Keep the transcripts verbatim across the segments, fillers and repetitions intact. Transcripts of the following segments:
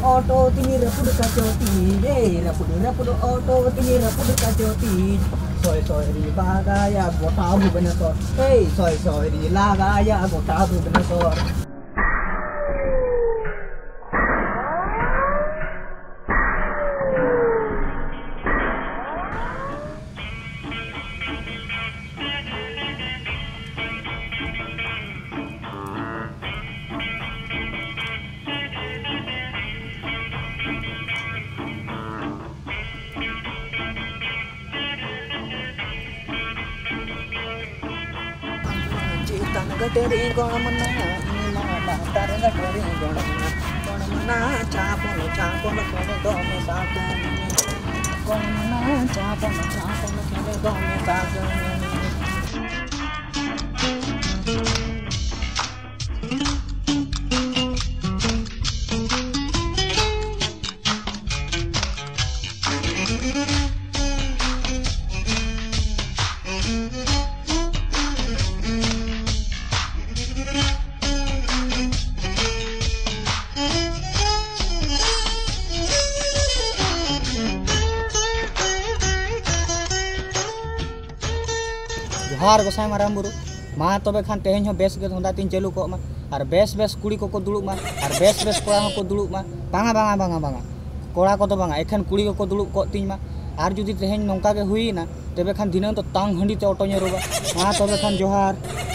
auto tini rapud kacoti ye rapud rapud auto tini rapud kacoti soy soy ri bagaya gota bhubaneswar hey soy soy ri lagaya gota bhubaneswar Gateri gonamana imana tar gateri gonamana gonamana chapon chapon khele do me saatu gonamana chapon chapon khele do me saatu जोहार गोसाई माराम बुरु मा तबे खान तेहेन हो base गे धंदा तीन चालू को मा और बेस बेस कुड़ी को को दुड़ुब मा और बेस बेस कोड़ा को दुड़ुब मा बांगा बांगा बांगा बांगा कोड़ा को तो बांगा एखन कुड़ी को दुड़ुब को तीन मा और जुदी तेहेन नोंका गे हुई ना तबे खान दिना तो तांग हंडी ते ऑटो नेरोबा मा तबे खान जोहार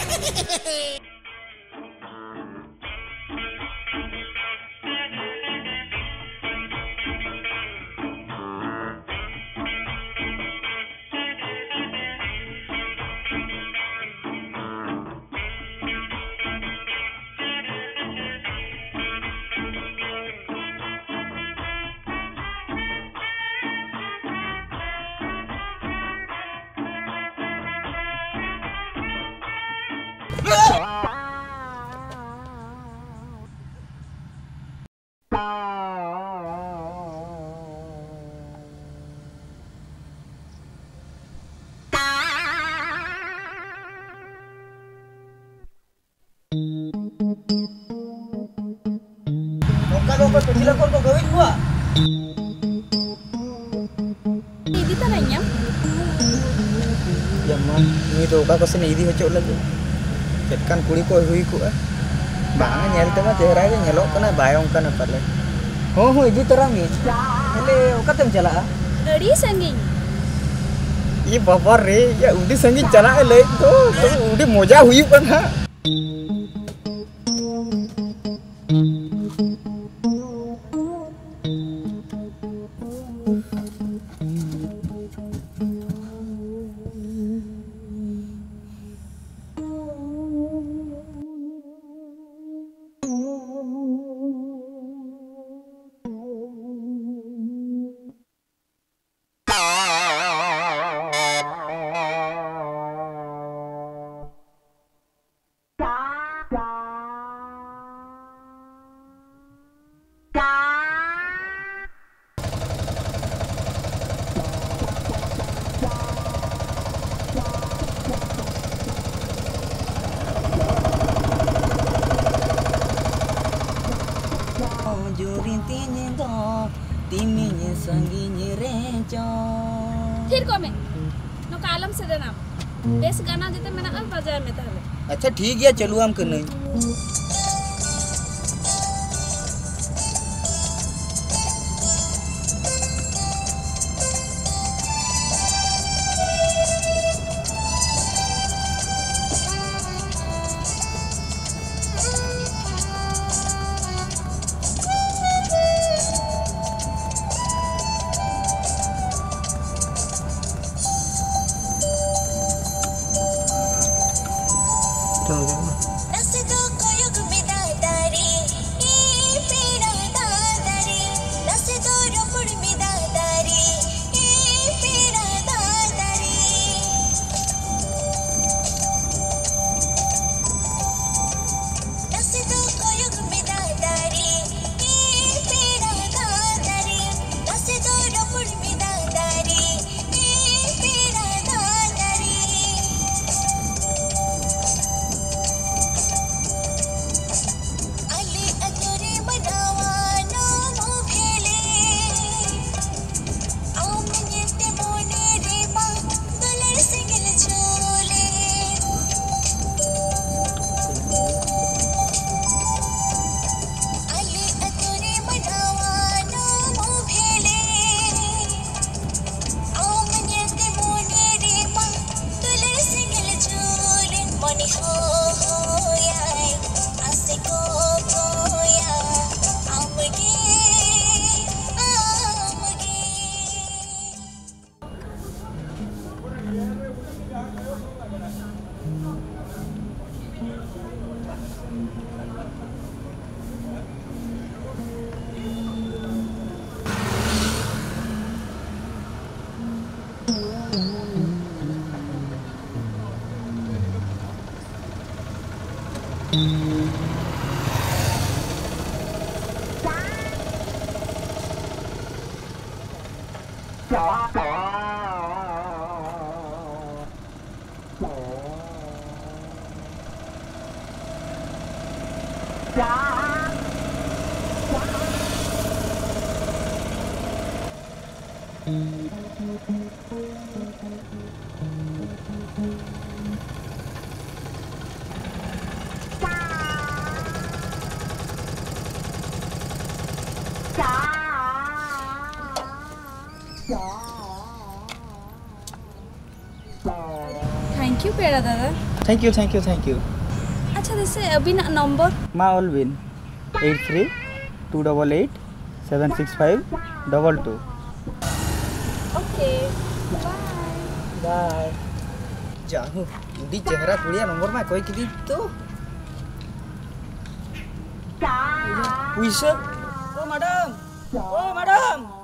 Kalau kau kecil kau kau gawin gua. Ini tanahnya? Ya mah, ini tuh kau kesini ini hocok lagi. Kan kuli kau hui ku ah. Bang nyari tempat cahaya ke nyelok kena bayang kan apa le. Oh oh ini terang ni. Hele, kau tem cala? Dari sangin. Iya bapak re, ya udah sangin cala le tu, tu udah moja hui kan ha. फिर को में no कालम से देना base गाना देते मैंने अब बजाय में ताले अच्छा ठीक है चलो हम करने थैंक यू पेड़ा दादा। Thank you thank you thank you. अच्छा जैसे अभी ना नंबर माँ ऑलविन eight three two double eight seven six five double two. Okay bye. जाहू उदी चेहरा कुड़िया नंबर में कोई किदी तो पुइसा ओ मैडम ओ मैडम